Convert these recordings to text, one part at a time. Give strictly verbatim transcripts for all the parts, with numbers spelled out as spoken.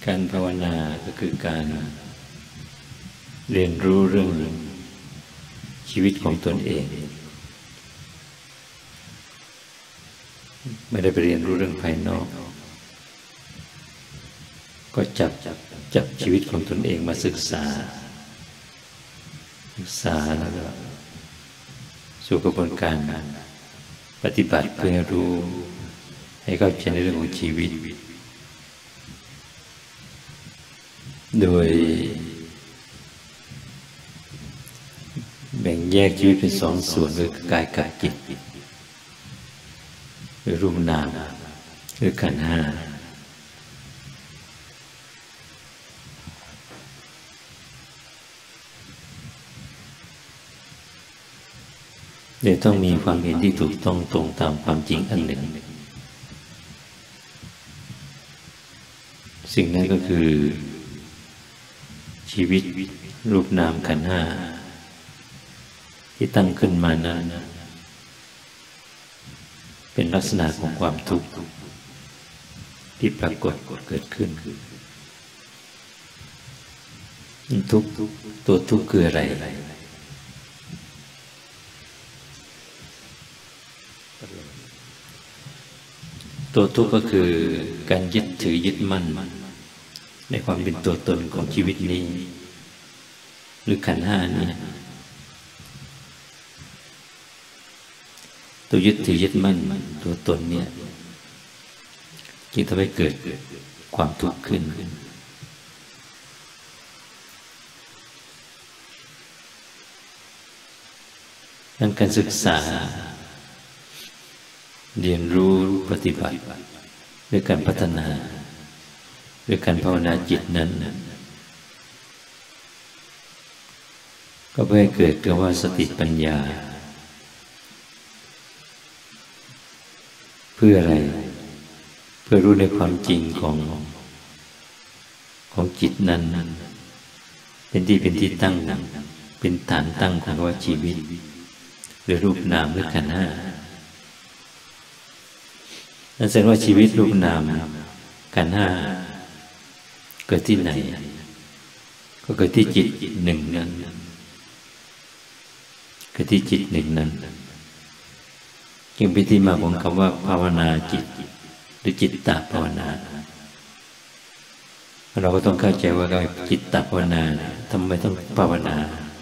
การภาวนาก็คือการเรียนรู้เรื่องชีวิตของตนเองไม่ได้ไปเรียนรู้เรื่องภายนอกก็จับจับชีวิตของตนเองมาศึกษาศึกษาแล้วก็สู่กระบวนการปฏิบัติเพื่อรู้ให้เข้าใจในเรื่องของชีวิตโดยแบ่งแยกชีวิตเป็นสองส่วนคือกายกับจิตหรือรูปนามหรือขันธ์ห้าเดี๋ยวต้องมีความเห็นที่ถูกต้องตรงตามความจริงอันหนึ่งสิ่งนั้นก็คือชีวิตรูปนามขันธ์ห้าที่ตั้งขึ้นมานั้นเป็นลักษณะของความทุกข์ที่ปรากฏเกิดขึ้นทุกข์ตัวทุกข์คืออะไรตัวทุกข์ก็คือการยึดถือยึดมั่นในความเป็นตัวตนของชีวิตนี้หรือขันธ์ห้านี้ตัวยึดถือยึดมั่นตัวตนเนี่ยจึงทำให้เกิดความทุกข์ขึ้นดังการศึกษาเรียนรู้ปฏิบัติด้วยการพัฒนาด้วยการภาวนาจิตนั้นก็เพื่อให้เกิดคำว่าสติปัญญาเพื่ออะไรเพื่อรู้ในความจริงของของจิตนั้นเป็นที่เป็นที่ตั้งเป็นฐานตั้งของว่าชีวิตหรือรูปนามหรือขันธ์ห้านั่นแสดงว่าชีวิตรูปนามขันธ์ห้าเกิดที่ไหนก็เกิดที่จิตหนึ่งนั้นเกิดที่จิตหนึ่งนั้นจึงเป็นที่มาของคำว่าภาวนาจิตหรือจิตตภาวนาเราก็ต้องเข้าใจว่าจิตตภาวนาทำไมต้องภาวนา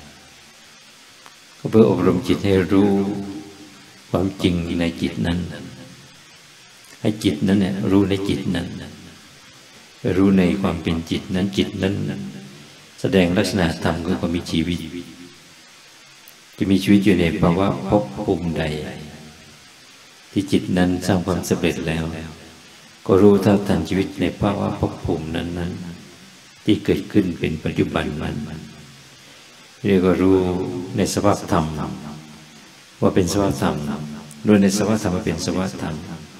ก็เพื่ออบรมจิตให้รู้ความจริงในจิตนั้นให้จิตนั้นเนี่ยรู้ในจิตนั้นรู้ในความเป็นจิตนั้นจิตนั้นแสดงลักษณะธรรมคือความมีชีวิตจะมีชีวิตอยู่ในภาวะภพภูมิใดที่จิตนั้นสร้างความสำเร็จแล้วก็รู้เท่าทันชีวิตในภาวะภพภูมินั้นๆที่เกิดขึ้นเป็นปัจจุบันมันเรียกว่ารู้ในสภาพธรรมว่าเป็นสภาพธรรมรู้ในสภาพธรรมว่าเป็นสภาพธรรม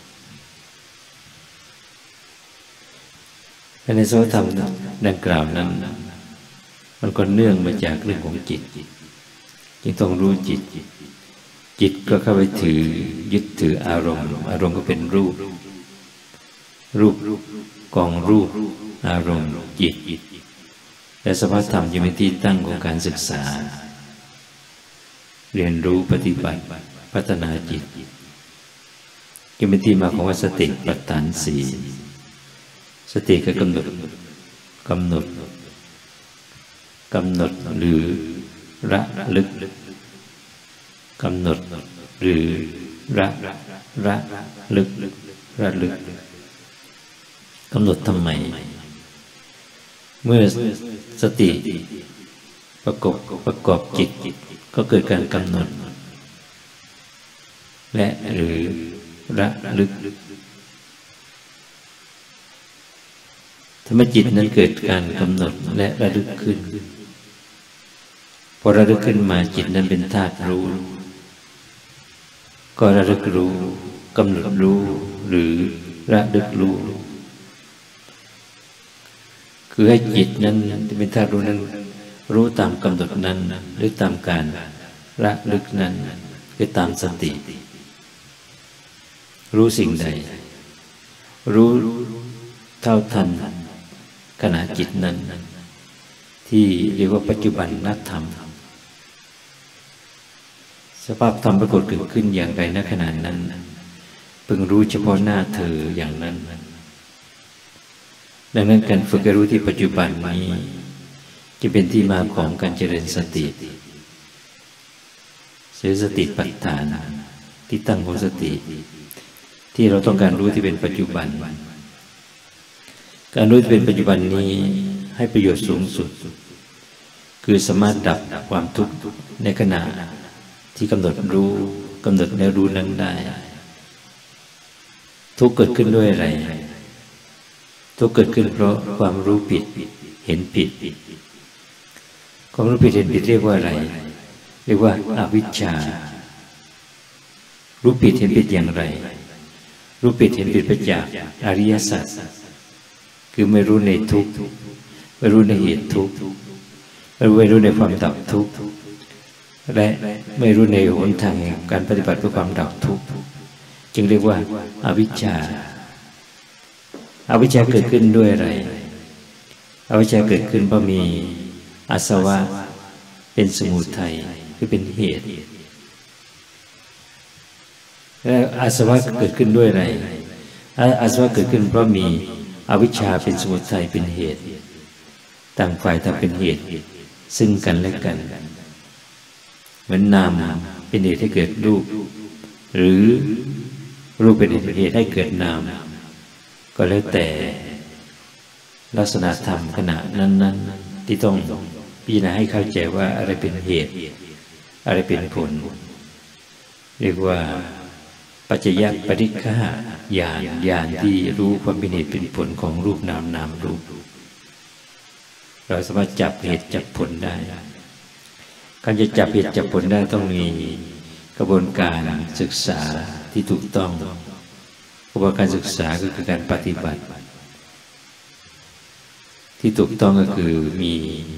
ในสภาพธรรมดังกล่าวนั้นมันก็เนื่องมาจากเรื่องของจิตจึงต้องรู้จิตจิตก็เข้าไปถือยึดถืออารมณ์อารมณ์ก็เป็นรูปรูปกองรูปอารมณ์จิตและสภาพธรรมยังเป็นที่ตั้งของการศึกษาเรียนรู้ปฏิบัติพัฒนาจิตยังเป็นที่มาของว่าสติปัฏฐานสี่สติก็กำหนดกำหนดกำหนดหรือระลึกกำหนดหรือระระลึกระลึกกำหนดทำไมเมื่อสติประกอบประกอบจิตก็เกิดการกำหนดและหรือระลึกทำให้จิตนั้นเกิดการกำหนดและระลึกขึ้นพอระลึกขึ้นมาจิตนั้นเป็นธาตุรู้ก็ระลึกรู้กำหนดรู้หรือระลึกรู้คือให้จิตนั้นที่เป็นธาตุรู้นั้นรู้ตามกำหนดนั้นหรือตามการระลึกนั้นคือตามสติรู้สิ่งใดรู้เท่าทันขณะจิตนั้นที่เรียกว่าปัจจุบันนัตธรรมสภาพธรรมปรากฏเกิดขึ้นอย่างไรณขณะนั้นเพิ่งรู้เฉพาะหน้าเธออย่างนั้นดังนั้นการฝึกรู้ที่ปัจจุบันนี้จะเป็นที่มาของการเจริญสติเจริญสติปัฏฐานที่ตั้งของสติที่เราต้องการรู้ที่เป็นปัจจุบันการรู้ที่เป็นปัจจุบันนี้ให้ประโยชน์สูงสุดคือสามารถดับความทุกข์ในขณะที่กำหนดรู้กำหนดแนวรู้นั้นได้ทุกข์เกิดขึ้นด้วยอะไรทุกข์เกิดขึ้นเพราะความรู้ผิดเห็นผิดความรู้ผิดเห็นผิดเรียกว่าอะไรเรียกว่าอวิชชารู้ผิดเห็นผิดอย่างไรรู้ผิดเห็นผิดไปจากอริยสัจคือไม่รู้ในทุกข์ไม่รู้ในเหตุทุกข์ไม่รู้ในความดับทุกข์และไม่รู้ในหนทางแห่งการปฏิบัติเพื่อความดับทุกข์จึงเรียกว่าอวิชชาอวิชชาเกิดขึ้นด้วยอะไรอวิชชาเกิดขึ้นเพราะมีอาสวะเป็นสมุทัยคือเป็นเหตุและอาสวะเกิดขึ้นด้วยอะไรอาสวะเกิดขึ้นเพราะมีอวิชชาเป็นสมุทัยเป็นเหตุต่างฝ่ายต่างเป็นเหตุซึ่งกันและกันเหมือนนามเป็นเหตุให้เกิดรูปหรือรูปเป็นเหตุให้เกิดนามก็แล้วแต่ลักษณะธรรมขณะนั้นๆที่ต้องพิจารณาให้เข้าใจว่าอะไรเป็นเหตุอะไรเป็นผลเรียกว่าปัจจยปริฆะญาณญาณที่รู้ความเป็นเหตุเป็นผลของรูปนามนามรูปเราสามารถจับเหตุจับผลได้การจะจับเหตุจับผลได้ต้องมีกระบวนการศึกษาที่ถูกต้องกระบวนการศึกษาก็คือการปฏิบัติที่ถูกต้องก็คือมี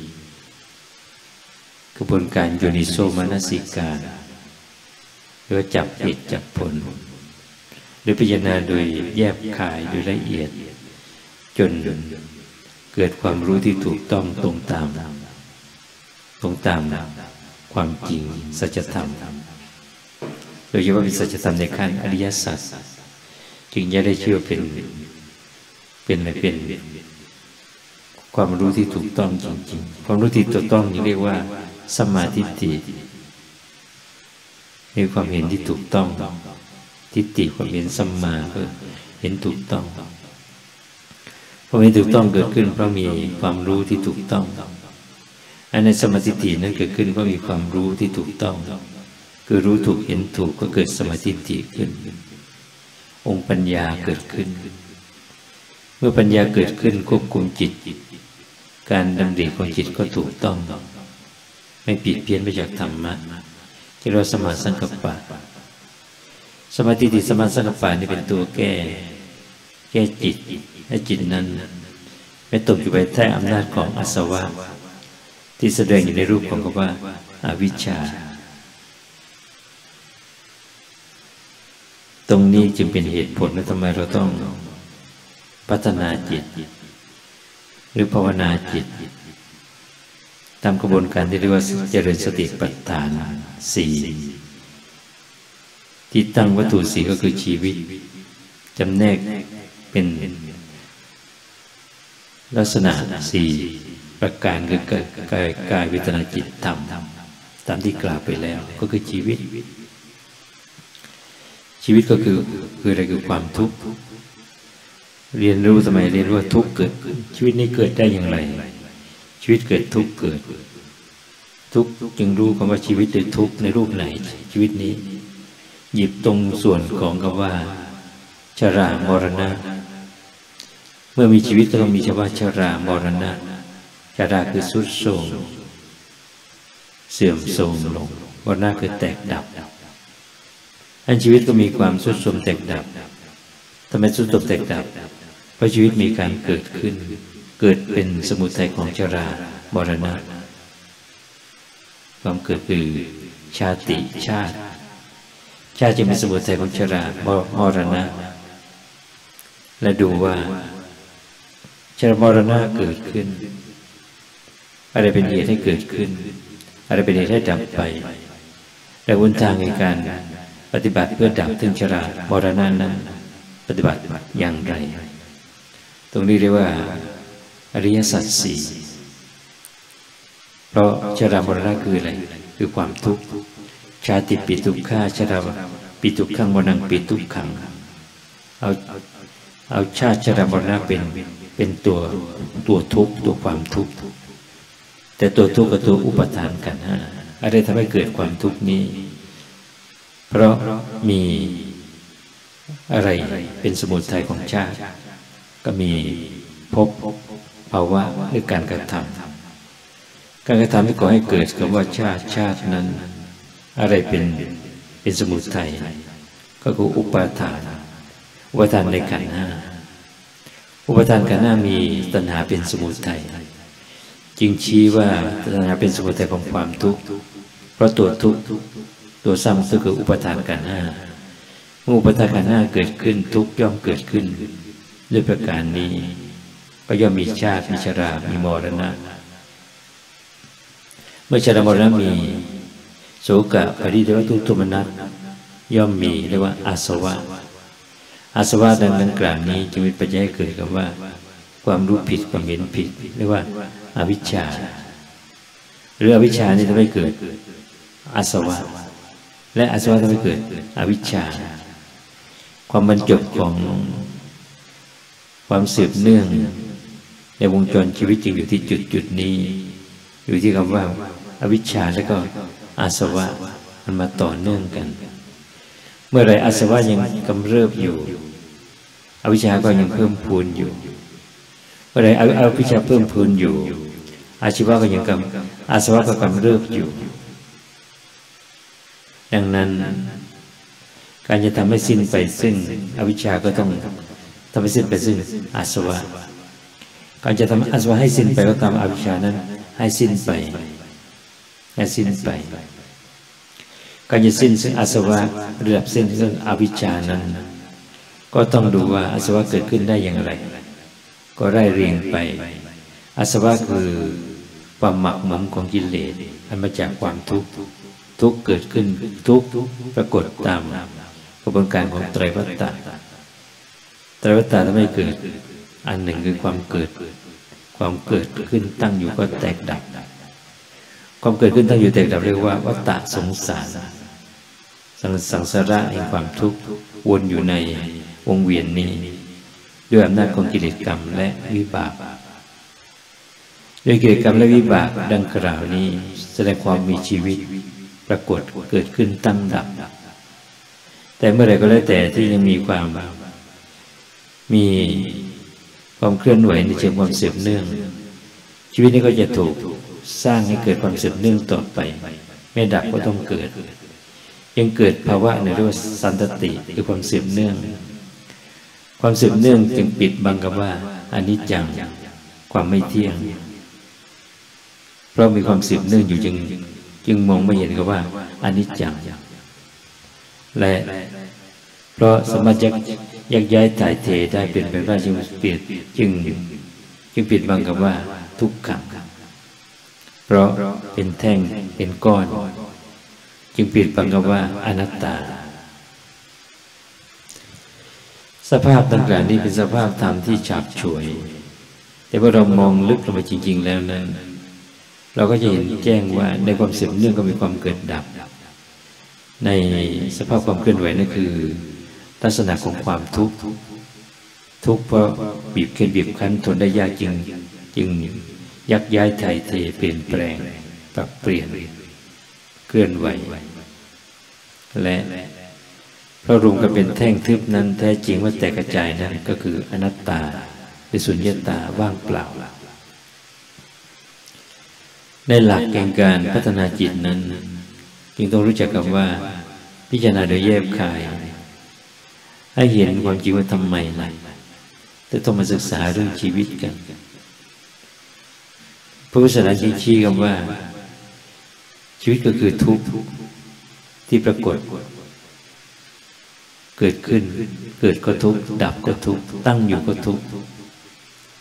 กระบวนการโยนิโสมนสิการหรือจับเหตุจับผลหรือพิจารณาโดยแยบคายโดยละเอียดจนเกิดความรู้ที่ถูกต้องตรงตามตรงตามความจริงสัจธรรมโดยเฉพาะเป็นสัจธรรมในขั้นอริยสัจจึงจะได้เชื่อเป็นเป็นอะไรเป็นความรู้ที่ถูกต้องจริงๆความรู้ที่ถูกต้องนี่เรียกว่าสัมมาทิฏฐิมีความเห็นที่ถูกต้องทิฏฐิความเห็นสัมมาก็เห็นถูกต้องความเห็นถูกต้องเกิดขึ้นเพราะมีความรู้ที่ถูกต้องอันในสัมมาทิฏฐินั้นเกิดขึ้นเพราะมีความรู้ที่ถูกต้องคือรู้ถูกเห็นถูกก็เกิดสัมมาทิฏฐิขึ้นองค์ปัญญาเกิดขึ้นเมื่อปัญญาเกิดขึ้นควบคุมจิตการดำริของจิตก็ถูกต้องไม่ผิดเพี้ยนไปจากธรรมะที่เราสมาสังกัปปะสมาธิสมาสังกัปปะนี่เป็นตัวแก้แก้จิตให้จิตนั้นไม่ตกอยู่ภายใต้อำนาจของอาสวะที่แสดงอยู่ในรูปของคำว่าอวิชชาตรงนี้จึงเป็นเหตุผลว่าทำไมเราต้องพัฒนาจิตหรือภาวนาจิตตามกระบวนการที่เรียกว่าเจริญสติปัฏฐานสี่ที่ตั้งวัตถุสี่ก็คือชีวิตจำแนกเป็นลักษณะสี่ประการคือกายกายเวทนาจิตธรรมตามที่กล่าวไปแล้วก็คือชีวิตชีวิตก็คือคืออะไรคือความทุกข์เรียนรู้สมัยเรียนรู้ว่าทุกข์เกิดชีวิตนี้เกิดได้อย่างไรชีวิตเกิดทุกข์เกิดทุกข์จึงรู้คำว่าชีวิตเป็นทุกข์ในรูปไหนชีวิตนี้หยิบตรงส่วนของคำว่าชรามรณะเมื่อมีชีวิตก็ต้องมีคำว่าชรามรณะชราคือทรุดโทรมเสื่อมโทรมลงมรณะคือแตกดับอันชีวิตก็มีความทรุดโทรมแตกดับทำไมทรุดโทรมแตกดับเพราะชีวิตมีการเกิดขึ้นเกิดเป็นสมุทัยของชรามรณะความเกิดคือชาติชาติชาติจะเป็นสมุทัยของชรามรณะและดูว่าชรามรณะเกิดขึ้นอะไรเป็นเหตุให้เกิดขึ้นอะไรเป็นเหตุให้ดับไปและหนทางในการปฏิบัติเพื่อดับถึงชรามรณะนั้นปฏิบัติอย่างไรตรงนี้เรียกว่าอริยสัจสี่เพราะชรามรณะคืออะไรคือความทุกข์ชาติปิทุกขาชราปิทุกขังมรณะปิทุกขังเอาเอาชาติชรามรณะเป็นเป็นตัวตัวทุกข์ตัวความทุกข์แต่ตัวทุกข์กับตัวอุปทานกันฮะอะไรทำให้เกิดความทุกข์นี้เพราะมีอะไรเป็นสมุทัยของชาติก็มีภพภาวะหรือการกระทำการกระทำที่ก่อให้เกิดคำว่าชาติชาตินั้นอะไรเป็นเป็นสมุทัยก็คืออุปทานอุปทานในขันธ์ห้าอุปทานขันธ์ห้ามีตัณหาเป็นสมุทัยจึงชี้ว่าตัณหาเป็นสมุทัยของความทุกข์เพราะตัวทุกข์ตัวซ้ำก็คืออุปทานขันธ์ห้าเมื่ออุปทานขันธ์ห้าเกิดขึ้นทุกข์ย่อมเกิดขึ้นด้วยประการนี้ก็ย่อมมีชาติมีชรามีมรณะเมื่อชรามรณะมีโสกะปริเทวทุกข์โทมนัสย่อมมีเรียกว่าอาสวะอาสวะดังกล่าวนี้จึงเป็นปัจจัยให้เกิดกับว่าความรู้ผิดความเห็นผิดเรียกว่าอวิชชาหรืออวิชชานี่ทำให้เกิดอาสวะและอาสวะทำให้เกิดอวิชชาความบรรจบของความสืบเนื่องในวงจรชีวิตจริงอยู่ที่จุดจุดนี้อยู่ที่คำว่าอวิชชาแล้วก็อาสวะมันมาต่อเนื่องกันเมื่อไรอาสวะยังกำเริบอยู่อวิชชาก็ยังเพิ่มพูนอยู่เมื่อไรอวิชชาเพิ่มพูนอยู่อาชีวะก็ยังกำอาสวะก็กำเริบอยู่ดังนั้นการจะทำให้สิ้นไปซึ่งอวิชชาก็ต้องทำให้สิ้นไปซึ่งอาสวะการจะทำอาสวะให้สิ้นไปก็ตามอวิชชานั้นให้สิ้นไปให้สิ้นไปการจะสิ้นซึ่งอาสวะระดับสิ้นซึ่งอวิชชานั้นก็ต้องดูว่าอาสวะเกิดขึ้นได้อย่างไรก็ไล่เรียงไปอาสวะคือความหมักหมมของกิเลสอันมาจากความทุกข์ทุกข์เกิดขึ้นทุกข์ปรากฏตามกระบวนการของไตรวัฏฏะไตรวัฏฏะทำให้เกิดอันหนึ่งคือความเกิดความเกิดขึ้นตั้งอยู่ก็แตกดับความเกิดขึ้นตั้งอยู่แตกดับเรียกว่าวัฏฏะสงสารสังสาระแห่งความทุกข์วนอยู่ในวงเวียนนี้ด้วยอำนาจของกิเลสกรรมและวิบากด้วยกิเลสกรรมและวิบากดังกล่าวนี้แสดงความมีชีวิตปรากฏเกิดขึ้นตั้งดับแต่เมื่อไหร่ก็แล้วแต่ที่ยังมีความมีความเคลื่อนไหวในเชิงความสืบเนื่องชีวิตนี้ก็จะถูกสร้างให้เกิดความสืบเนื่องต่อไปไม่ดับก็ต้องเกิดยังเกิดภาวะในเรียกว่าสันตติคือความสืบเนื่องความสืบเนื่องจึงปิดบังกับว่าอนิจจังความไม่เที่ยงเพราะมีความสืบเนื่องอยู่จึงจึงมองไม่เห็นกับว่าอนิจจังและเพราะสามารถยักยักย้ายถ่ายเทได้เป็นไปได้จึงเปลี่ยนจึงจึงปิดบังกับว่าทุกขังเพราะเป็นแท่งเป็นก้อนจึงปิดบังกับว่าอนัตตาสภาพดังกล่าวนี้เป็นสภาพธรรมที่ฉาบฉวยแต่ว่าเรามองลึกลงไปจริงๆแล้วนั้นเราก็จะเห็นแจ้งว่าในความสืบเนื่องก็มีความเกิดดับในสภาพความเคลื่อนไหวนั่นคือลักษณะของความทุกข์ทุกข์เพราะบีบเค้นบีบคั้นทนได้ยากจึงจึงยักย้ายถ่ายเทเปลี่ยนแปลงปรับเปลี่ยนเคลื่อนไหวและเพราะรวมกันเป็นแท่งทึบนั้นแท้จริงว่าแตกกระจายนั้นก็คืออนัตตาเป็นสุญญตาว่างเปล่าในหลักแห่งการพัฒนาจิตนั้นจึงต้องรู้จักกับว่าพิจารณาโดยแยบคายให้เห็นความจริงว่าทำไมล่ะแต่ต้องมาศึกษาเรื่องชีวิตกันพระพุทธศาสนาชี้กันว่าชีวิตก็คือทุกข์ที่ปรากฏเกิดขึ้นเกิดก็ทุกข์ดับก็ทุกข์ตั้งอยู่ก็ทุกข์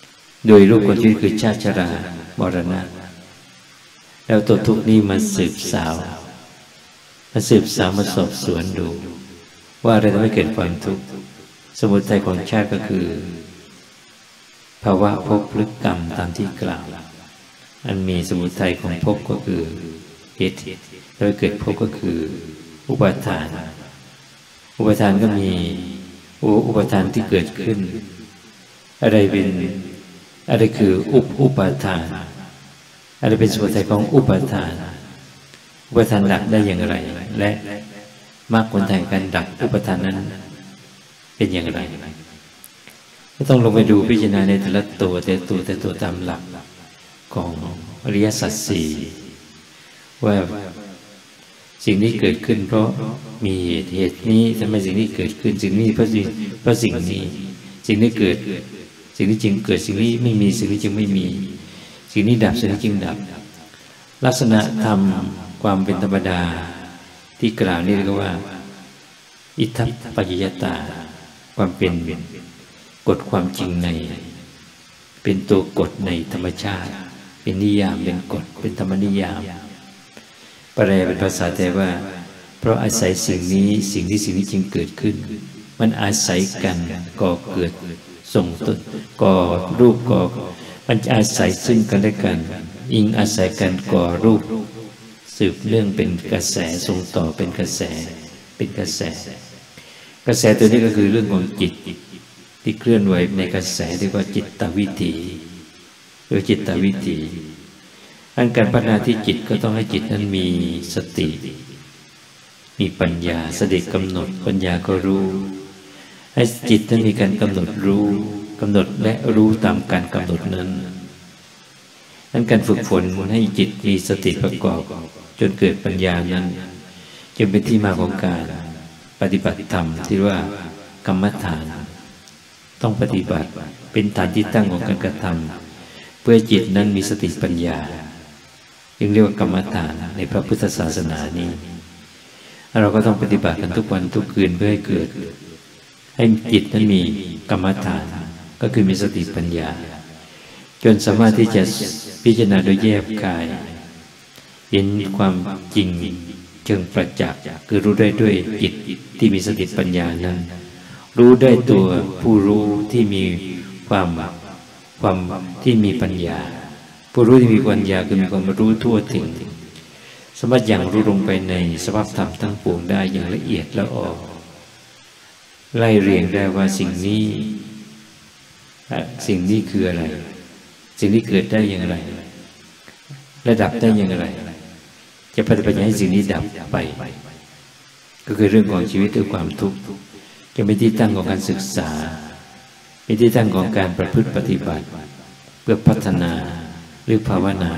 โดยรูปของชีวิตคือชาติชรามรณะแล้วตัวทุกข์นี้มาสืบสาวมาสืบสาวมาสอบสวนดูว่าอะไรทำให้เกิดความทุกข์สมุทัยของชาติก็คือภาวะภพหรือกรรมตามที่กล่าวอันมีสมุทัยของภพก็คือเหตุแล้วเกิดภพก็คืออุปาทานอุปาทานก็มีอุปาทานที่เกิดขึ้นอะไรเป็นอะไรคืออุปอุปาทานอะไรเป็นสมุทัยของอุปาทานอุปาทานดับได้อย่างไรและมรรคผลแห่งการดับอุปาทานนั้นเป็นอย่างไรก็ต้องลงไปดูพิจารณาในแต่ละตัวแต่ตัวแต่ตัวตามหลักของอริยสัจสี่ว่าสิ่งนี้เกิดขึ้นเพราะมีเหตุเหตุนี้ทำไมสิ่งนี้เกิดขึ้นสิ่งนี้เพราะสิ่งเพราะสิ่งนี้สิ่งนี้เกิดสิ่งนี้จึงเกิดสิ่งนี้ไม่มีสิ่งนี้จึงไม่มีสิ่งนี้ดับสิ่งนี้จึงดับลักษณะธรรมความเป็นธรรมดาที่กล่าวนี่เรียกว่าอิทธัปปัจจยตาความเป็นกฎความจริงในเป็นตัวกฎในธรรมชาติเป็นนิยามเป็นกฎเป็นธรรมนิยามแปลเป็นภาษาไทยว่าเพราะอาศัยสิ่งนี้สิ่งนี้สิ่งนี้จึงเกิดขึ้นมันอาศัยกันก่อเกิดส่งต้นก่อรูปก่อมันจะอาศัยซึ่งกันและกันอิงอาศัยกันก่อรูปสืบเรื่องเป็นกระแสส่งต่อเป็นกระแสเป็นกระแสกระแสตัวนี้ก็คือเรื่องของจิตที่เคลื่อนไหวในกระแสเรียกว่าจิตตวิถีหรือจิตตวิถีอันการพัฒนาที่จิตก็ต้องให้จิตนั้นมีสติมีปัญญาสติกำหนดปัญญาก็รู้ให้จิตนั้นมีการกำหนดรู้กำหนดและรู้ตามการกำหนดนั้นอันการฝึกฝนให้จิตมีสติประกอบจนเกิดปัญญานั้นจึงเป็นที่มาของการปฏิบัติธรรมที่ว่ากรรมฐานต้องปฏิบัติเป็นฐานที่ตั้งของการกระทำเพื่อจิตนั้นมีสติปัญญาจึงเรียกว่ากรรมฐานในพระพุทธศาสนานี้เราก็ต้องปฏิบัติกันทุกวันทุกคืนเพื่อให้เกิดให้จิตนั้นมีกรรมฐานก็คือมีสติปัญญาจนสามารถที่จะพิจารณาโดยแยบกายเห็นความจริงเชิงประจักษ์คือรู้ได้ด้วยจิตที่มีสติปัญญานั้นรู้ได้ตัวผู้รู้ที่มีความความที่มีปัญญาผู้รู้ที่มีปัญญาคือมีความรู้ทั่วถึงสามารถอย่างรู้ลงไปในสภาพธรรมทั้งปวงได้อย่างละเอียดละออไล่เรียงได้ว่าสิ่งนี้สิ่งนี้คืออะไรสิ่งนี้เกิดได้อย่างไรและดับได้อย่างไรจะปฏิบัติให้สิ่งนี้ดับไปก็คือเรื่องของชีวิตด้วยความทุกข์จะเป็นที่ตั้งของการศึกษาเป็นที่ตั้งของการประพฤติปฏิบัติเพื่อพัฒนาหรือภาวนา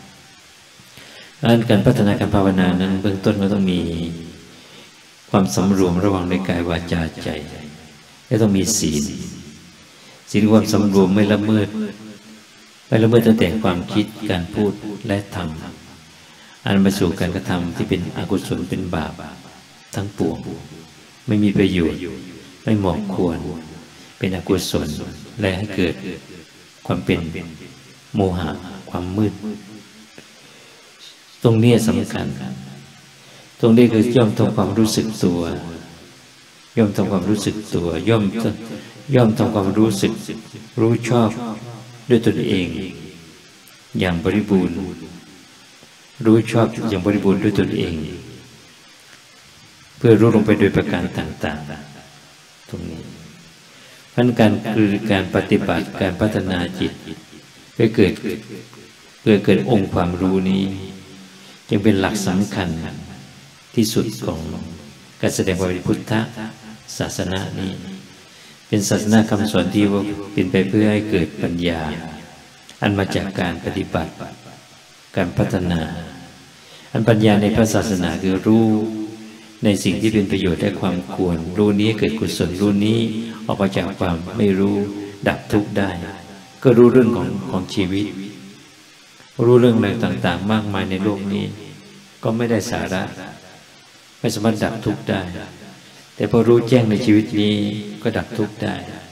การพัฒนาการภาวนานั้นเบื้องต้นก็ต้องมีความสำรวมระหว่างในกายวาจาใจและต้องมีศีลศีลความสำรวมไม่ละเมิดไม่ละเมิดตั้งแต่ความคิดการพูดและทำอันมาสู่การกระทำที่เป็นอกุศลเป็นบาปทั้งปวงไม่มีประโยชน์ไม่เหมาะควรเป็นอกุศลและให้เกิดความเป็นโมหะความมืดตรงนี้สำคัญตรงนี้คือย่อมทำความรู้สึกตัวย่อมทำความรู้สึกตัวย่อมย่อมทำความรู้สึกรู้ชอบด้วยตนเองอย่างบริบูรณ์รู้ชอบอย่างบริบูรณ์ด้วยตนเองเพื่อรู้ลงไปโดยประการต่างๆตรงนี้เพราะการคือการปฏิบัติการพัฒนาจิตเพื่อเกิดเพื่อเกิดองค์ความรู้นี้จึงเป็นหลักสำคัญที่สุดของการแสดงความเป็นพุทธศาสนานี้เป็นศาสนาคำสอนที่ว่าเป็นไปเพื่อให้เกิดปัญญาอันมาจากการปฏิบัติการพัฒนาอันปัญญาในพระศาสนาคือรู้ในสิ่งที่เป็นประโยชน์และความควรรู้นี้เกิดกุศลรู้นี้ออกมาจากความไม่รู้ดับทุกข์ได้ก็รู้เรื่องของของชีวิตรู้เรื่องอะไรต่างๆมากมายในโลกนี้ก็ไม่ได้สาระไม่สามารถดับทุกข์ได้แต่พอรู้แจ้งในชีวิตนี้ก็ดับทุกข์ได้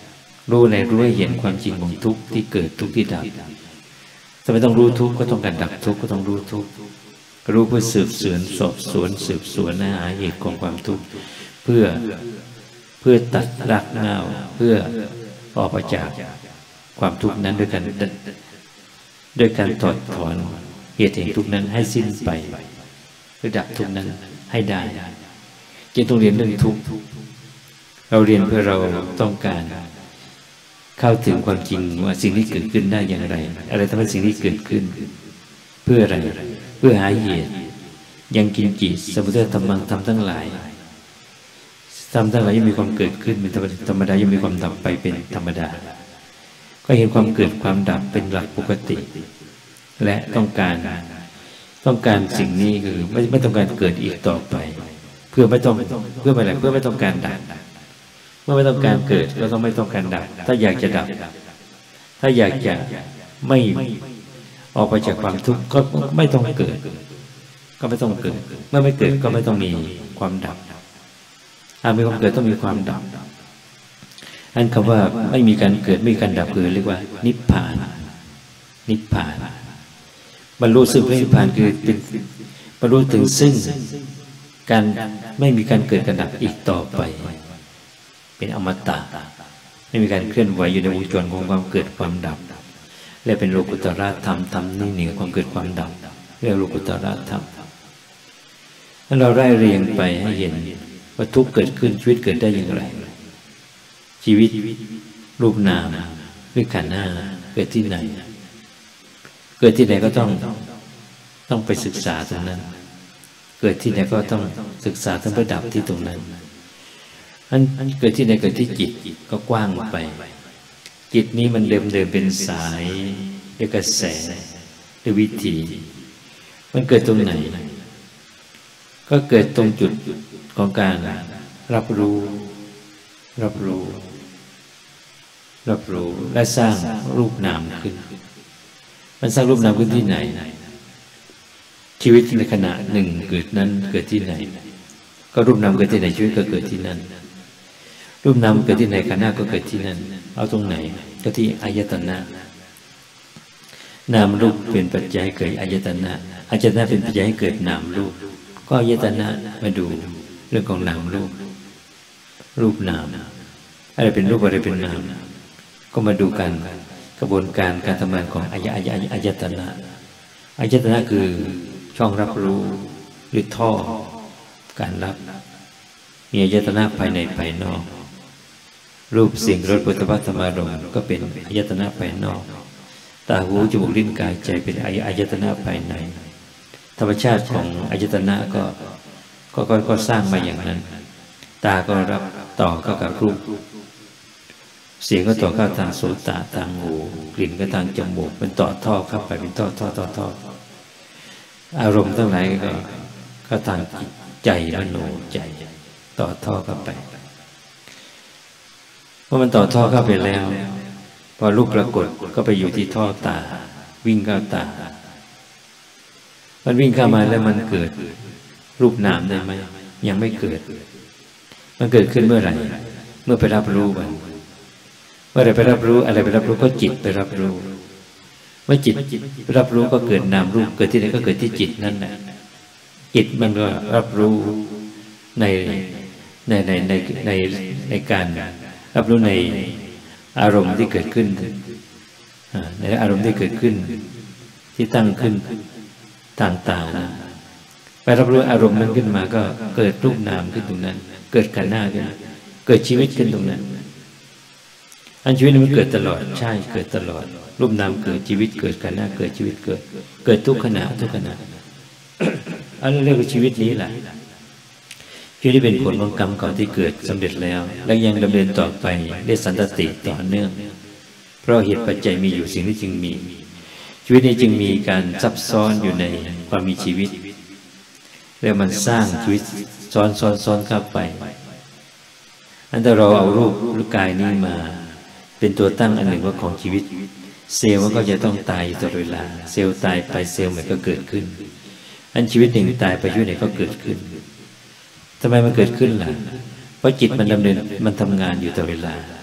รู้ในรู้ให้เห็นความจริงของทุกข์ที่เกิดทุกข์ที่ดับทำไมต้องรู้ทุกข์ก็ต้องการดับทุกข์ก็ต้องรู้ทุกข์รู้เพื่อสืบสวนสอบสวนสืบสวนหาเหตุของความทุกข์เพื่อเพื่อตัดรากเหง้าเพื่อออกมาจากความทุกข์นั้นด้วยกันด้วยการถอดถอนเหตุแห่งทุกข์นั้นให้สิ้นไปเพื่อดับทุกข์นั้นให้ได้จึงต้องเรียนเรื่องทุกข์เราเรียนเพื่อเราต้องการเข้าถึงความจริงว่าสิ่งที่เกิดขึ้นได้อย่างไรอะไรทำให้สิ่งที่เกิดขึ้นเพื่ออะไรเพื่อหาเหตุยังกินจิสมุทัยธรรมังธรรมทั้งหลายธรรมทั้งหลายยังมีความเกิดขึ้นเป็นธรรมดายังมีความดับไปเป็นธรรมดาก็เห็นความเกิดความดับเป็นหลักปกติและต้องการต้องการสิ่งนี้คือไม่ไม่ต้องการเกิดอีกต่อไปเพื่อไม่ต้องเพื่ออะไรเพื่อไม่ต้องการดับเมื่อไม่ต้องการเกิดก็ต้องไม่ต้องการดับถ้าอยากจะดับถ้าอยากจะไม่ออกไปจากความทุกข์ก็ไม่ต้องเกิดก็ไม่ต้องเกิดเมื่อไม่เกิดก็ไม่ต้องมีความดับถ้ามีความเกิดต้องมีความดับอันคำว่าไม่มีการเกิดไม่มีการดับคือเรียกว่านิพพานนิพพานบรรลุซึ่งนิพพานคือเป็นบรรลุถึงซึ่งการไม่มีการเกิดการดับอีกต่อไปเป็นอมตะไม่มีการเคลื่อนไหวอยู่ในวงจรของความเกิดความดับและเป็นโลกุตระธรรมธรรมนี่เหนือความเกิดความดับเรียกโลกุตระธรรมถ้าเราไล่เรียงไปให้เห็นว่าทุกข์เกิดขึ้นชีวิตเกิดได้อย่างไรชีวิตรูปนามหรือขันธ์ห้าเกิดที่ไหนเกิดที่ไหนก็ต้องต้องไปศึกษาตรงนั้นเกิดที่ไหนก็ต้องศึกษาทั้งระดับที่ตรงนั้นอันเกิดที่ไหนเกิดที่จิตก็กว้างไปจิตนี้มันเดิมเดิมเป็นสายเป็นกระแสหรือวิถีมันเกิดตรงไหนก็เกิดตรงจุดของการรับรู้รับรู้รับรู้และสร้างรูปนามขึ้นมันสร้างรูปนามขึ้นที่ไหนชีวิตในขณะหนึ่งเกิดนั้นเกิดที่ไหนก็รูปนามเกิดที่ไหนชีวิตก็เกิดที่นั่นรูปนามเกิดที่ไหนขันธ์ห้าก็เกิดที่นั่นเอาตรงไหนก็ที่อายตนะนามรูปเป็นปัจจัยให้เกิดอายตนะอายตนะเป็นปัจจัยให้เกิดนามรูปก็อายตนะมาดูเรื่องของนามรูปรูปนามอะไรเป็นรูปอะไรเป็นนามก็มาดูกันกระบวนการการทำงานของอายอายอายตนะอายตนะคือช่องรับรู้หรือท่อการรับมีอายตนะภายในภายนอกรูปเสียงรสปุถะธรรมารมณ์ก็เป็นอายตนะภายนอกตาหูจมูกลิ้นกายใจเป็นอายตนะภายในธรรมชาติของอายตนะก็ก็ก็สร้างมาอย่างนั้นตาก็รับต่อเข้ากับรูปเสียงก็ต่อเข้าทางโสตทางหูกลิ่นก็ทางจมูกเป็นต่อท่อเข้าไปเป็นท่อท่อท่อท่ออารมณ์ทั้งหลายก็ก็ทางใจมโนใจต่อท่อเข้าไปเมื่อมันต่อท่อเข้าไปแล้วพอรูปปรากฏก็ไปอยู่ที่ท่อตาวิ่งเข้าตามันวิ่งเข้ามาแล้วมันเกิดรูปนามได้ไหมยังไม่เกิดมันเกิดขึ้นเมื่อไหร่เมื่อไปรับรู้มันเมื่อไรไปรับรู้อะไรไปรับรู้ก็จิตไปรับรู้เมื่อจิตรับรู้ก็เกิดนามรูปเกิดที่ไหนก็เกิดที่จิตนั่นแหละจิตมันก็รับรู้ในในในในในในการรับรู้ในอารมณ์ที่เกิดขึ้นในอารมณ์ที่เกิดขึ้นที่ตั้งขึ้นต่างๆไปรับรู้อารมณ์นั้นขึ้นมาก็เกิดรูปนามขึ้นตรงนั้นเกิดขันธ์ห้าขึ้นเกิดชีวิตขึ้นตรงนั้นอันชีวิตมันเกิดตลอดใช่เกิดตลอดรูปนามเกิดชีวิตเกิดขันธ์ห้าเกิดชีวิตเกิดเกิดทุกขณะทุกขณะอันนี้เรียกว่าชีวิตนี้แหละชีวิตที่เป็นผลของกรรมเก่าที่เกิดสำเร็จแล้วและยังดำเนินต่อไปได้สันตติต่อเนื่องเพราะเหตุปัจจัยมีอยู่สิ่งที่จึงมีชีวิตนี้จึงมีการซับซ้อนอยู่ในความมีชีวิตแล้วมันสร้างชีวิตซ้อนซ้อนซ้อนเข้าไปอันถ้าเราเอารูปรูปกายนี้มาเป็นตัวตั้งอันหนึ่งว่าของชีวิตเซลล์มันก็จะต้องตายตลอดเวลาเซลล์ตายไปเซลล์ใหม่ก็เกิดขึ้นอันชีวิตหนึ่งตายไปชีวิตไหนก็เกิดขึ้นทำไมมันเกิดขึ้นล่ะเพราะจิตมันดำเนินมันทำงานอยู่ตลอดเวลา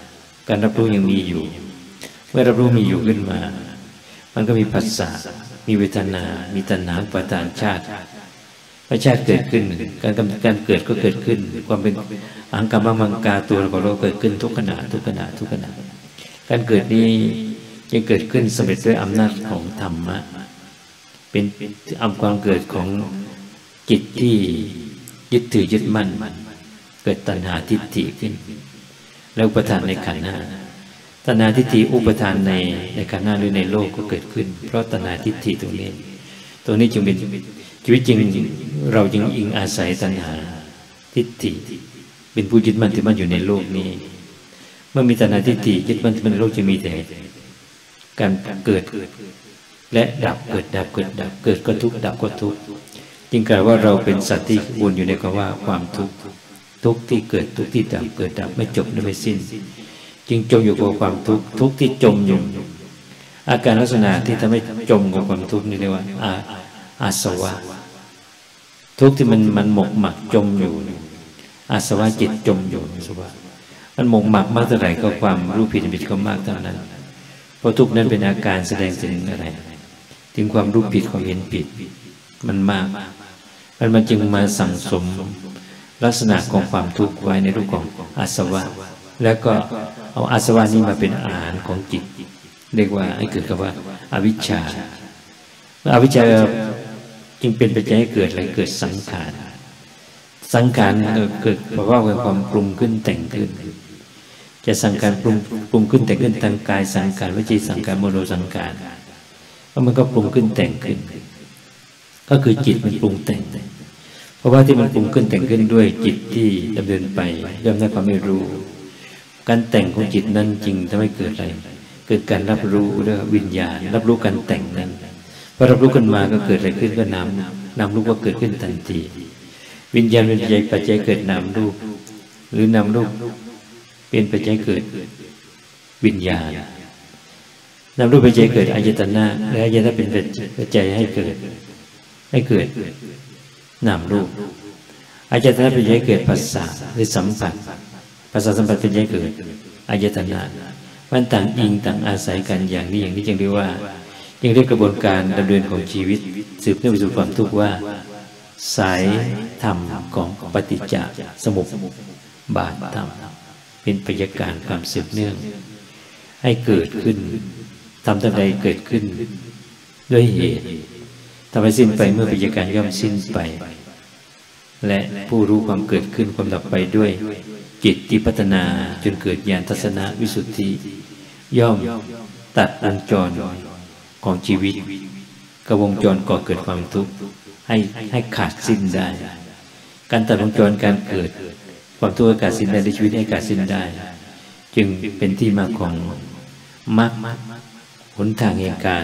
การรับรู้ยังมีอยู่เมื่อรับรู้มีอยู่ขึ้นมามันก็มีผัสสะมีเวทนามีตัณหาอุปาทานชาติพระชาติเกิดขึ้นการการเกิดก็เกิดขึ้นความเป็นอังกัมมังกาตัวของเราเกิดขึ้นทุกขณะทุกขณะทุกขณะการเกิดนี้จะเกิดขึ้นสำเร็จด้วยอำนาจของธรรมะเป็นอำความเกิดของจิตที่ยึดถือยึดมั่นเกิดตัณหาทิฏฐิขึ้นแล้วอุปทานในขันธ์ห้าตัณหาทิฏฐิอุปทานในในขันธ์ห้าหรือในโลกก็เกิดขึ้นเพราะตัณหาทิฏฐิตรงนี้ตรงนี้จึงเป็นชีวิตจริงเราจึงอิงอาศัยตัณหาทิฏฐิเป็นผู้ยึดมั่นถือมั่นอยู่ในโลกนี้เมื่อมีตัณหาทิฏฐิยึดมั่นถือมั่นในโลกจะมีแต่การเกิดและดับเกิดดับเกิดดับเกิดก็ทุกข์ดับก็ทุกข์จึงกล่าวว่าเราเป็นสัตว์ที่วนอยู่ในคำว่าความทุกข์ทุกข์ที่เกิดทุกข์ที่ดับเกิดดับไม่จบและไม่สิ้นจึงจมอยู่กับความทุกข์ทุกข์ที่จมอยู่อาการลักษณะที่ทำให้จมกับความทุกข์นี่เรียกว่าอาอาสวะทุกข์ที่มันมันหมกหมักจมอยู่อาสวะจิตจมอยู่อาสวะมันหมกหมักมากเท่าไหร่ก็ความรู้ผิดผิดก็มากเท่านั้นเพราะทุกข์นั้นเป็นอาการแสดงถึงอะไรถึงความรู้ผิดความเห็นผิดมันมากมันมันจึงมาสั่งสมลักษณะของความทุกข์ไว้ในรูปของอาสวะแล้วก็เอาอาสวะนี้มาเป็นอาหารของจิตเรียกว่าให้เกิดกับว่าอวิชชาอวิชชาจึงเป็นปัจจัยให้เกิดอะไรเกิดสังขารสังขารเกิดเพราะว่าความปรุงขึ้นแต่งขึ้นจะสังขารปรุงปรุงขึ้นแต่งขึ้นทางกายสังขารวจีสังขารมโนสังขารแล้วมันก็ปรุงขึ้นแต่งขึ้นก็คือจิตมันปรุงแต่งเพราะว่าที่มันปรุงขึ้นแต่งขึ้นด้วยจิตที่ดำเนินไปย่อมได้ความไม่รู้การแต่งของจิตนั้นจริงทำให้เกิดอะไรเกิดการรับรู้เรียกว่าวิญญาณรับรู้การแต่งนั้นพอรับรู้กันมาก็เกิดอะไรขึ้นก็นามนามรูปก็เกิดขึ้นทันทีวิญญาณเป็นปัจจัยปัจจัยเกิดนามรูปหรือนามรูปเป็นปัจจัยเกิดวิญญาณนามรูปปัจจัยเกิดอายตนะและอายตนะเป็นปัจจัยให้เกิดให้เกิดนามรูปอายตนะเป็นปัจจัยเกิดภาษาหรือสัมผัสภาษาสัมผัสเป็นปัจจัยเกิดอายตนะมันต่างอิงต่างอาศัยกันอย่างนี้อย่างนี้จึงเรียกว่ายังเรียกกระบวนการดำเนินของชีวิตสืบเนื่องไปสู่ความทุกข์ว่าสายธรรมของปฏิจจสมุปบาทธรรมเป็นปัจจัยการความสืบเนื่องให้เกิดขึ้นทำใดเกิดขึ้นด้วยเหตุทำให้สิ้นไปเมื่อปัจจัยการย่อมสิ้นไปและผู้รู้ความเกิดขึ้นความดับไปด้วยจิตที่พัฒนาจนเกิดญาณทัศนวิสุทธิย่อมตัดวงจรของชีวิตกับวงจรก่อเกิดความทุกข์ให้ให้ขาดสิ้นได้การตัดวงจรการเกิดความทุกข์ขาดสิ้นได้ในชีวิตให้ขาดสิ้นได้จึงเป็นที่มาของมรรคหนทางแห่งการ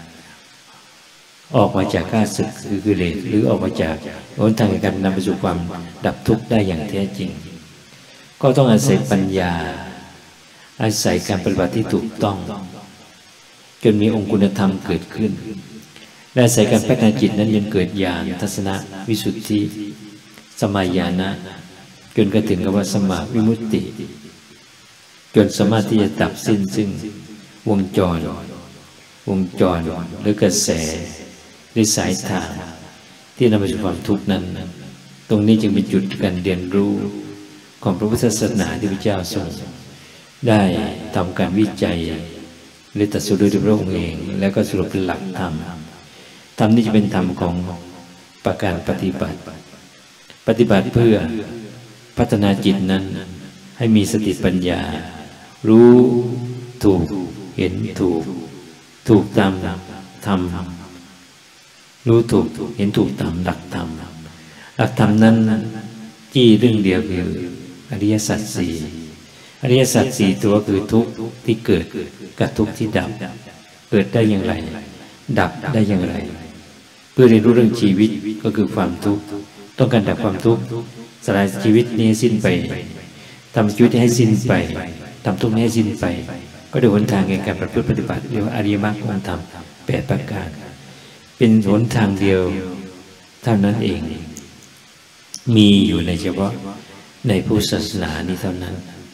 ออกมาจากข้าศึกคือกิเลสหรือออกมาจากหนทางแห่งการนำไปสู่ความดับทุกข์ได้อย่างแท้จริงก็ต้องอาศัยปัญญาอาศัยการปฏิบัติที่ถูกต้องจนมีองค์คุณธรรมเกิดขึ้นและอาศัยการพัฒนาจิตนั้นยังเกิดญาณทัศนวิสุทธิสมาญาณะจนกระถึงกับว่าสมาวิมุตติจนสามารถที่จะตัดสิ้นซึ่งวงจรวงจรหรือกระแสหรือสายทางที่นำไปสู่ความทุกข์นั้นตรงนี้จึงเป็นจุดการเรียนรู้ของพระพุทธศาสนาที่พระเจ้าทรงได้ทำการวิจัยหรือตรัสรู้ด้วยพระองค์เองแล้วก็สรุปเป็นหลักธรรมธรรมนี้จะเป็นธรรมของประการปฏิบัติปฏิบัติเพื่อพัฒนาจิตนั้นให้มีสติปัญญารู้ถูกเห็นถูกถูกตามธรรมรู้ถูกเห็นถูกตามหลักธรรมหลักธรรมนั้นจี้เรื่องเดียวคืออริยสัจสี่อริยสัจสี่ตัวคือทุกข์ที่เกิดกับทุกข์ที่ดับเกิดได้อย่างไรดับได้อย่างไรเพื่อเรียนรู้เรื่องชีวิตก็คือความทุกข์ต้องการดับความทุกข์สลายชีวิตนี้สิ้นไปทำชีวิตให้สิ้นไปทำทุกข์ให้สิ้นไปก็โดยหนทางแห่งการประพฤติปฏิบัติเรียกว่าอริยมรรคองค์ธรรมแปดประการเป็นหนทางเดียวเท่านั้นเองมีอยู่ในเฉพาะในพุทธศาสนานี้เท่านั้น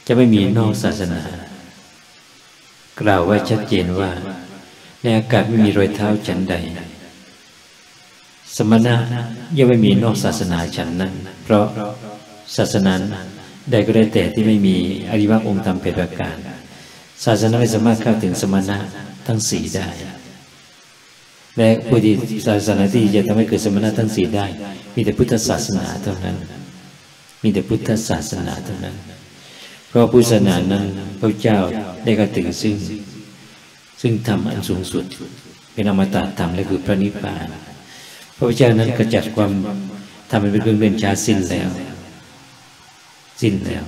จะไม่มีนอกศาสนา กล่าวไว้ชัดเจนว่าในอากาศไม่มีรอยเท้าฉันใดสมณะย่อมไม่มีนอกศาสนาฉันนั้นเพราะศาสนาใดก็ได้แต่ที่ไม่มีอริยมรรคองค์ธรรมแปดประการศาสนาไม่สามารถเข้าถึงสมณะทั้งสี่ได้และผู้ที่ศาสนาที่จะทำให้เกิดสมณะทั้งสี่ได้มีแต่พุทธศาสนาเท่านั้นมีแต่พุทธศาสนาเท่านั้นเพราะพุทธศาสนานั้นพระเจ้าได้กระถึงซึ่งซึ่งธรรมอันสูงสุดเป็นอมตะธรรมและคือพระนิพพานพระพุทธเจ้านั้นกระจัดความทำให้เป็นเรื่องเล่นช้าสิ้นแล้วสิ้นแล้ว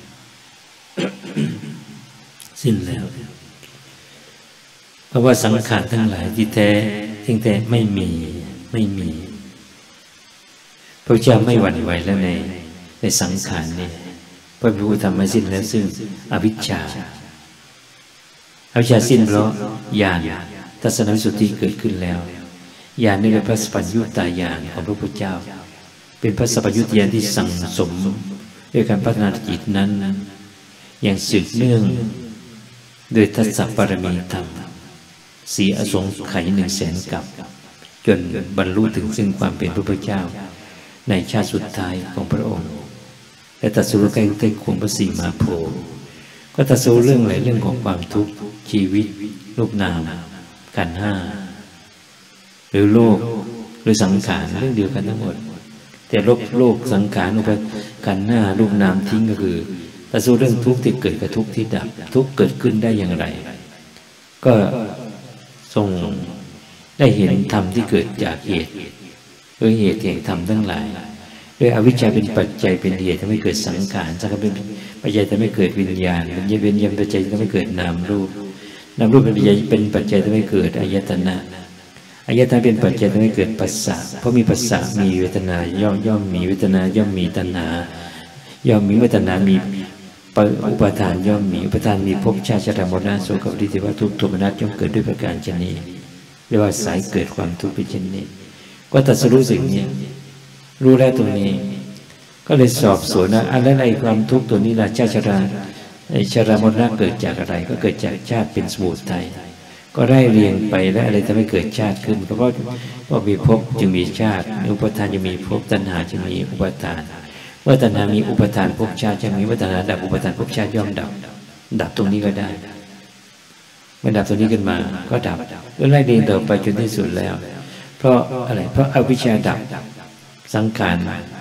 สิ้นแล้วเพราะว่าสังขารทั้งหลายที่แท้ที่แท้ไม่มีไม่มีพระเจ้าไม่หวั่นไหวแล้วในในสังขารนี้พระผู้ทำให้สิ้นแล้วซึ่งอวิชชาอวิชชาสิ้นเพราะญาณทัศนวิสุทธิเกิดขึ้นแล้วญาณนี้เป็นพระสัพพัญญุตญาณของพระพุทธเจ้าเป็นพระสัพพัญญุตญาณที่สั่งสมด้วยการพัฒนาจิตนั้นอย่างสืบเนื่องโดยทัศปรมีธรรมสีอสงไขยหนึ่งแสนกับจนบรรลุถึงซึ่งความเป็นพระพุทธเจ้าในชาติสุดท้ายของพระองค์และตรัสรู้ใกล้ใกล้ควงพระสีมาโพธิ์ก็ตรัสรู้เรื่องหลายเรื่องของความทุกข์ชีวิตรูปนามขันธ์ห้าหรือโลกหรือสังขารเรื่องเดียวกันทั้งหมดแต่ลบโลกสังขารอุปขันธ์ห้ารูปนามทิ้งก็คือตรัสรู้เรื่องทุกข์ที่เกิดกับทุกข์ที่ดับทุกข์เกิดขึ้นได้อย่างไรก็ทรงได้เห็นธรรมที่เกิดจากเหตุโดยเหตุแห่งธรรมทั้งหลายโดยอวิชชาเป็นปัจจัยเป็นเหตุทำให้เกิดสังขารสังขารเป็นปัจจัยทำให้เกิดวิญญาณวิญญาณเป็นปัจจัยทำให้เกิดนามรูปนามรูปเป็นปัจจัยเป็นปัจจัยทำให้เกิดอายตนะอายตนะเป็นปัจจัยทำให้เกิดปัสสะเพราะมีปัสสะมีเวทนาย่อมย่อมมีเวทนาย่อมมีตัณหาย่อมมีเวทนามีอุปาทานย่อมมีอุปาทานมีภพชาติชราโมนะโสกปริเทวทุกข์โทมนัสย่อมเกิดด้วยประการชนี้เรียกว่าสายเกิดความทุกข์เป็นเช่นนี้ก็ตรัสรู้สิ่งนี้รู้แล้วตรงนี้ก็เลยสอบสวนว่าอะไรในความทุกข์ตัวนี้ล่ะชาติชราชราโมนะเกิดจากอะไรก็เกิดจากชาติเป็นสมุทัยก็ได้เรียงไปแล้วอะไรทำให้เกิดชาติขึ้นก็เพราะว่ามีภพจึงมีชาติอุปทานจึงมีภพตัณหาจึงมีอุปทานเมื่อตัณหามีอุปทานภพชาติจะมีวัฏฏะดับอุปทานภพชาติย่อมดับดับตรงนี้ก็ได้เมื่อดับตรงนี้ขึ้นมาก็ดับแล้วไล่เรียงต่อไปจนที่สุดแล้วเพราะอะไรเพราะอวิชชาดับสังขาร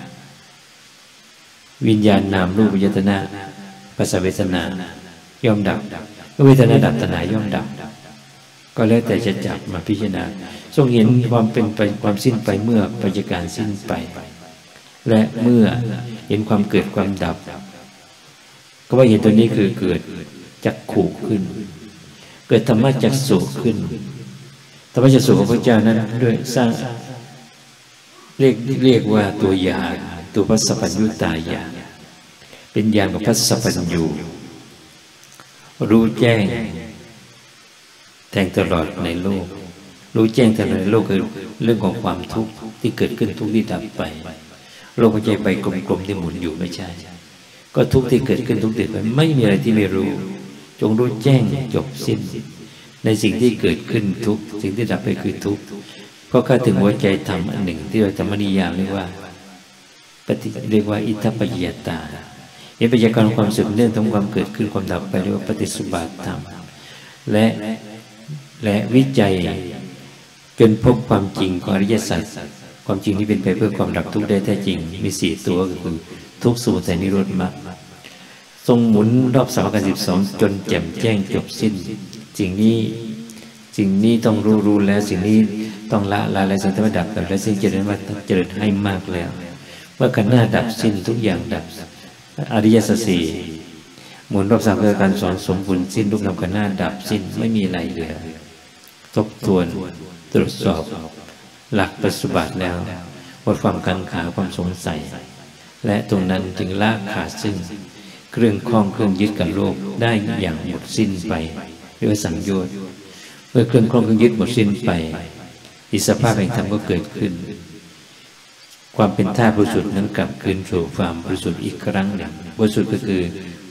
วิญญาณนามรูปวิญญาณภาษาเวทนาย่อมดับเมื่อเวทนาดับตัณหาย่อมดับก็แล้วแต่จะจับมาพิจารณาทรงเห็นความเป็นไปความสิ้นไปเมื่อปัจจุบันสิ้นไปและเมื่อเห็นความเกิดความดับก็ว่าเห็นตัวนี้คือเกิดจักขู่ขึ้นเกิดธรรมะจักสุขึ้นธรรมะจักสุของพระเจ้านั้นด้วยสร้างเรียกเรียกว่าตัวญาณตัวพระสัพพัญญุตญาณเป็นญาณของพระสัพพัญญูรู้แจ้งแทงตลอดในโลกรู้แจ้งตลอดในโลกคือเรื่องของความทุกข์ที่เกิดขึ้นทุกข์ที่ดับไปโลกไม่ใช่ไปกลมๆที่หมุนอยู่ไม่ใช่ก็ทุกข์ที่เกิดขึ้นทุกข์ที่ดับไปไม่มีอะไรที่ไม่รู้จงรู้แจ้งจบสิ้นในสิ่งที่เกิดขึ้นทุกข์สิ่งที่ดับไปคือทุกข์เพราะเข้าถึงหัวใจธรรมอันหนึ่งที่เราธรรมนิยามเรียกว่าปฏิเรียกว่าอิทธปัจจยตาเห็นปัจจัยของความสืบเนื่องของความเกิดขึ้นความดับไปเรียกว่าปฏิสุบาทธรรมและและวิจัยจนพบความจริงของอริยสัจความจริงที่เป็นไปเพื่อความดับทุกข์ได้แท้จริงมีสี่ตัวก็คือทุกข์สมุทัยนิโรธมรรคทรงหมุนรอบสามกันสิบสองจนแจ่มแจ้งจบสิ้นสิ่งนี้สิ่งนี้ต้องรู้รู้แล้วสิ่งนี้ต้องละละและสิ่งที่ไม่ดับแล้วสิ่งเจริญว่าเจริญให้มากแล้วเมื่อขันธ์ห้าดับสิ้นทุกอย่างดับอริยสัจสี่หมุนรอบสามคือการสอนสมบูรณ์สิ้นรูปนามขันธ์ห้าดับสิ้นไม่มีอะไรเหลือทบทวนตรวจสอบหลักปฏิบัติแล้วหมดความกังขาความสงสัยและตรงนั้นจึงละขาดซึ่งเครื่องคล้องเครื่องยึดกับโลกได้อย่างหมดสิ้นไปเรียกว่าสังโยชน์เมื่อเครื่องคล้องเครื่องยึดหมดสิ้นไปอิสรภาพแห่งธรรมก็เกิดขึ้นความเป็นธาตุบริสุทธิ์นั้นกลับคืนสู่ความบริสุทธิ์อีกครั้งหนึ่งบริสุทธิ์ก็คือ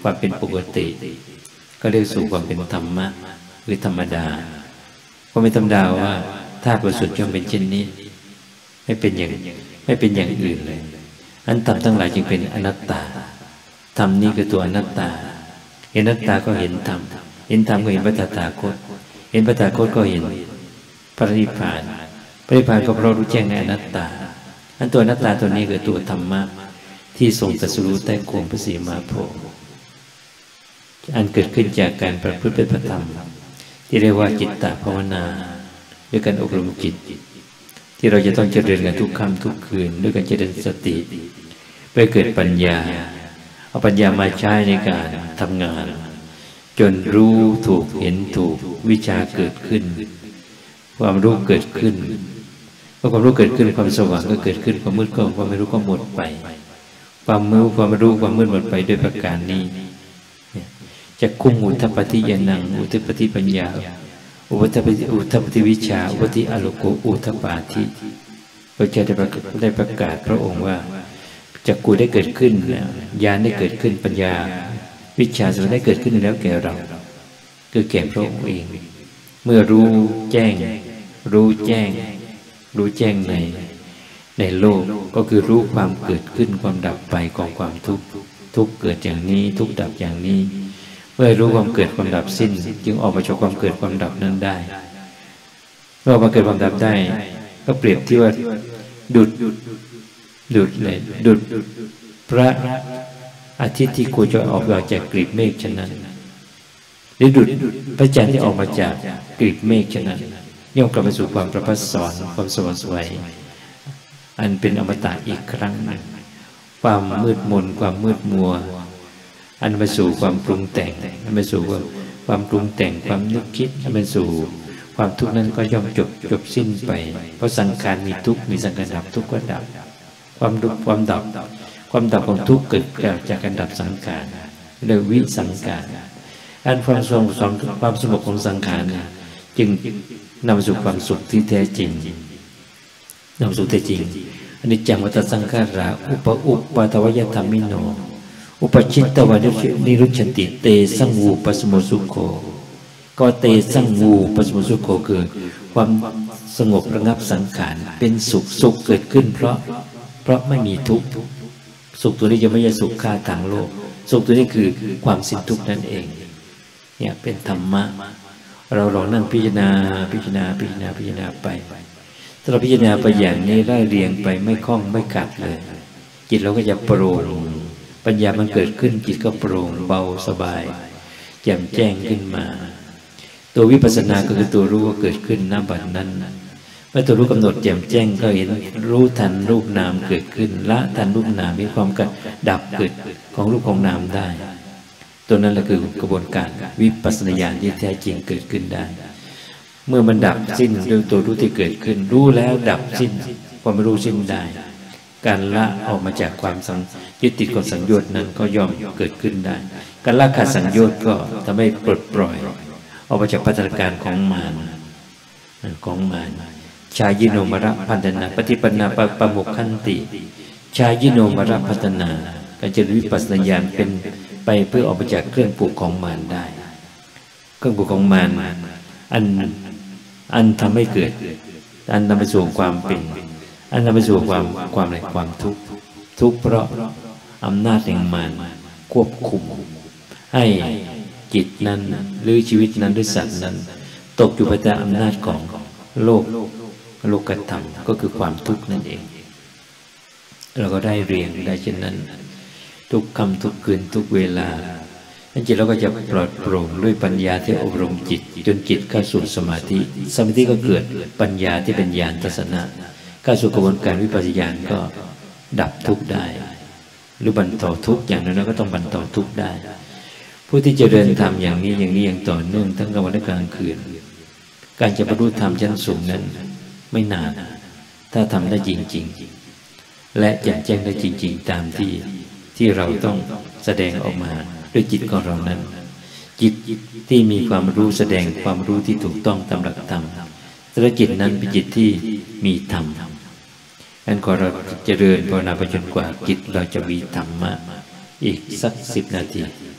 ความเป็นปกติก็เรียกสู่ความเป็นธรรมะหรือธรรมดาความเป็นธรรมดาว่าธาตุบริสุทธิ์ย่อมเป็นเช่นนี้ไม่เป็นอย่างไม่เป็นอย่างอื่นเลยอันธรรมทั้งหลายจึงเป็นอนัตตาธรรมนี้คือตัวอนัตตาเห็นอนัตตาก็เห็นธรรมเห็นธรรมก็เห็นพระตถาคตเห็นพระตถาคตก็เห็นพระนิพพานพระนิพพานก็เพราะรู้แจ้งในอนัตตาอันตัวอนัตตาตัวนี้คือตัวธรรมะที่ทรงตรัสรู้ใต้โคนพระศรีมหาโพธิ์อันเกิดขึ้นจากการประพฤติปฏิบัติธรรมที่เรียกว่าจิตตภาวนาด้วยการอบรมจิตที่เราจะต้องเจริญกันทุกค่ำทุกคืนด้วยการเจริญสติเพื่อเกิดปัญญาเอาปัญญามาใช้ในการทำงานจนรู้ถูกเห็นถูกวิชาเกิดขึ้นความรู้เกิดขึ้นเมื่อความรู้เกิดขึ้นความสว่างก็เกิดขึ้นความมืดก็ความไม่รู้ก็หมดไปความรู้ความรู้ความมืดหมดไปด้วยประการนี้จะคุ้มอุทธปฏิญาณังอุทธปฏิปัญญาอุทธปฏิอุทธปฏิวิชาอุทธปฏิอโลโกอุทธปาธิพระเจ้าได้ประกาศพระองค์ว่าจักขุได้เกิดขึ้นญาณได้เกิดขึ้นปัญญาวิชาสมุได้เกิดขึ้นแล้วแก่เราคือแก่พระองค์เองเมื่อรู้แจ้งรู้แจ้งรู้แจ้งในในโลกก็คือรู้ความเกิดขึ้นความดับไปของความทุกข์ทุกข์เกิดอย่างนี้ทุกข์ดับอย่างนี้เมื่อรู้ความเกิดความดับสิ้นจึงออกมาจากความเกิดความดับนั้นได้เมื่อออกมาเกิดความดับได้ก็เปรียบที่ว่าดุจดุจเลยดุจพระอาทิตย์ที่โคจรออกมาจากกลีบเมฆฉะนั้นหรือดุจพระจันทร์ที่ออกมาจากกลีบเมฆฉะนั้นย่อมกลับมาสู่ความประภัสสรความสว่างไสวอันเป็นอมตะอีกครั้งหนึ่งความมืดมนความมืดมัวอันมาสู่ความปรุงแต่งอันมาสู่ความความปรุงแต่งความนึกคิดอันมาสู่ความทุกข์นั้นก็ย่อมจบจบสิ้นไปเพราะสังขารมีทุกข์มีสังขารดับทุกข์ก็ดับความดับความดับความดับของทุกข์เกิดจากการดับสังขารเรียกวิสังขารอันความสงบความสงบของสังขารจึงนำสู่ความสุขที่แท้จริงนำสู่แท้จริงอนิจจังวัฏสังขาราอุปอุปปาทวยธรรมิโนอุปชิตตวานิรุชันติเตสังวูปัสสโมสุโขก็เตสังวูปัสสโมสุโขคือความสงบระงับสังขารเป็นสุขสุขเกิดขึ้นเพราะเพราะไม่มีทุกข์สุขตัวนี้จะไม่ใช่สุขค่าทางโลกสุขตัวนี้คือความสิ้นทุกข์นั่นเองเนี่ยเป็นธรรมะเราลองนั่งพิจารณาพิจารณาพิจารณาพิจารณาไปถ้าเราพิจารณาไปอย่างนี้ไล่เรียงไปไม่คล้องไม่กัดเลยจิตเราก็จะโปร่งปัญญามันเกิดขึ้นจิตก็โปร่งเบาสบายแจ่มแจ้งขึ้นมาตัววิปัสสนาก็คือตัวรู้ว่าเกิดขึ้นณบัดนั้นเมื่อตัวรู้กำหนดแจ่มแจ้งก็เห็นรู้ทันรูปนามเกิดขึ้นละทันรูปนามมีความกระดับเกิดของรูปของนามได้ตัวนั้นแหละคือกระบวนการวิปัสสนาญาณที่แท้จริงเกิดขึ้นได้เมื่อมันดับสิ้นด้วยตัวรู้ที่เกิดขึ้นรู้แล้วดับสิ้นความไม่รู้สิ้นได้การละออกมาจากความยึดติดของสังโยชน์นั้นก็ย่อมเกิดขึ้นได้การละขาดสังโยชน์ก็ทำให้ปลดปล่อยออกมาจากพัฒนาการของมารของมารชายิโนมระพัฒนาปฏิปนาปะโมกขันติชายิโนมระพัฒนาการเจริญวิปัสสนาญาณเป็นไปเพื่อออกมาจากเครื่องผูกของมารได้เครื่องผูกของมารอันอันทำให้เกิดอันนำไปสู่ความเป็นอันนำไปสู่ความความอะไรความทุกข์ทุกข์เพราะอำนาจแห่งมารควบคุมให้จิตนั้นหรือชีวิตนั้นหรือสัตว์นั้นตกอยู่ภายใต้อำนาจของโลกโลกธรรมก็คือความทุกข์นั่นเองเราก็ได้เรียนได้เช่นนั้นทุกคำทุกคืนทุกเวลานั่นจิตเราก็จะปลอดโปร่งด้วยปัญญาที่อบรมจิตจนจิตเข้าสู่สมาธิสมาธิก็เกิดปัญญาที่เป็นญาณทัศนะเข้าสู่กระบวนการวิปัสสนาญาณก็ดับทุกข์ได้หรือบรรเทาทุกข์อย่างนั้นก็ต้องบรรเทาทุกข์ได้ผู้ที่จะเดินธรรมอย่างนี้อย่างนี้อย่างต่อเนื่องทั้งกลางวันและกลางคืนการจะบรรลุธรรมชั้นสูงนั้นไม่นานถ้าทำได้จริงๆและแจ่มแจ้งได้จริงๆตามที่ที่เราต้องแสดงออกมาด้วยจิตของเรานั้นจิตที่มีความรู้แสดงความรู้ที่ถูกต้องตามหลักธรรมและจิตนั้นเป็นจิตที่มีธรรมงั้นขอเราเจริญภาวนาไปจนกว่าจิตเราจะมีธรรมะอีกสักสิบนาที